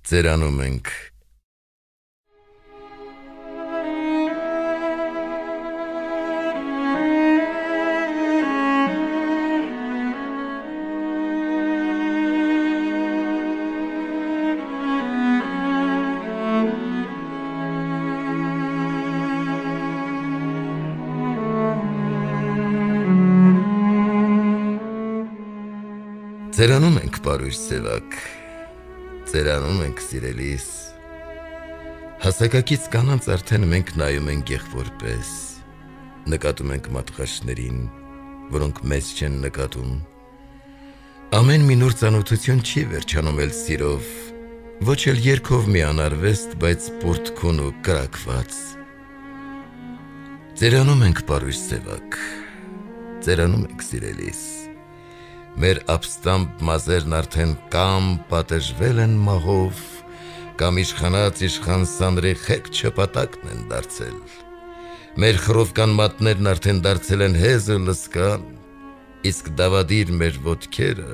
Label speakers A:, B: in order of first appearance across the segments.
A: Ծերանում ենք Ծերանում ենք պարույր սևակ, ծերանում ենք սիրելիս, հասակակից կանանց արդեն մենք նայում ենք եղբոր պես, նկատում ենք մատղաշներին, որոնք մեզ չեն նկատում, ամեն մի նոր ծանոթություն չի վերջանում էլ սիրով, ոչ էլ երգով մի անարվեստ, բայց պորտքուն ու կրակված, ծերանում ենք պարույր սևակ, ծերանում ենք սիրելիս, մեր ապստամբ մազերն արդեն կամ պատժվել են մահով, կամ իշխանած իշխան սանրի խեք չպատակն են դարձել, մեր խռովկան մատներն արդեն դարձել են հեզը լսկան, իսկ դավադիր մեր ոտքերը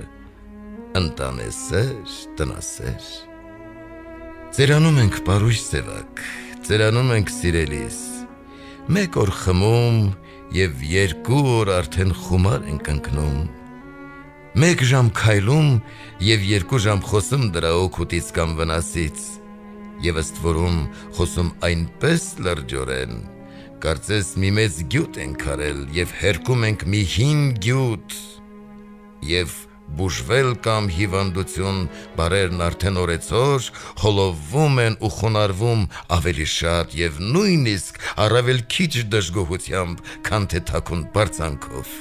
A: ընտանեսեր, տնասեր, ծերանում ենք պարույր սևակ, ծերանում ենք սիրելիս, մեկ օր խմում և երկու օր արդեն խումար ենք ընկնում, մեկ ժամ քայլում և երկու ժամ խոսում դրա օգուտից կամ վնասից, և ըստ որում խոսում այնպես լրջորեն, կարծես մի մեծ գյուտ ենք արել և հերկում ենք մի հին գյուտ, և բուժվել կամ հիվանդություն բարերն արդեն օրեցօր հոլովվում են ու խոնարհվում ավելի շատ և նույնիսկ առավել քիչ դժգոհությամբ, քան թե թաքուն բարձանքով,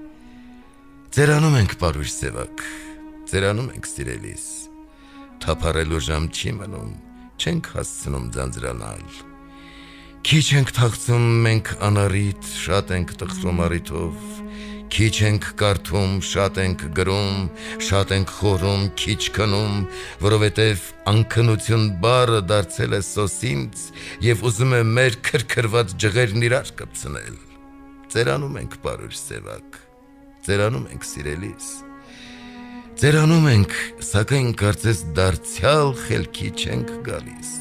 A: ծերանում ենք պարույր սևակ, ծերանում ենք սիրելիս, թափառելու ժամ չի մնում, չենք հասցնում ձանձրանալ, քիչ ենք թախծում մենք անառիթ, շատ ենք տխրում առիթով, քիչ ենք կարդում, շատ ենք գրում, շատ ենք խորում, քիչ քնում, որովհետև անքնություն բառը դարձել է սոսինց և ուզում է մեր քրքրված ջղերն իրար կպցնել, ծերանում ենք պարույր սևակ, ծերանում ենք սիրելիս, ծերանում ենք, սակայն կարծես դարձյալ խելքի չենք գալիս,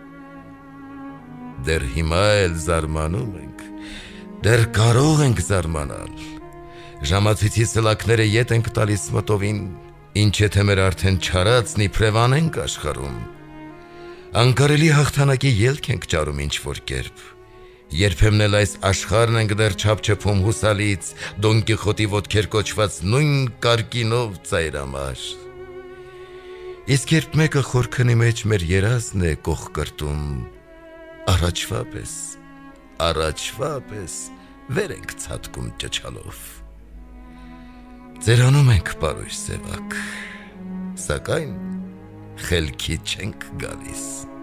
A: դեռ հիմա էլ զարմանում ենք, դեռ կարող ենք զարմանալ, ժամացույցի սլաքները ետ ենք տալիս մտովին, ինչ եթե մեր արդեն չարածն իբրև անենք աշխարհում, անկարելի հաղթանակի ելք ենք ճարում ինչ-որ կերպ, երբեմն էլ այս աշխարհն ենք դեռ չափչփում հուսալից, Դոն Կիխոտի ոտքեր կոչված նույն կարկինով ծայրամար, իսկ երբ մեկը խորքնի մեջ մեր երազն է կողկրտում, առաջվա պես վեր ենք ցատկում ճչալով, ծերանում ենք պարույր սևակ, սակայն խելքի չենք գալիս,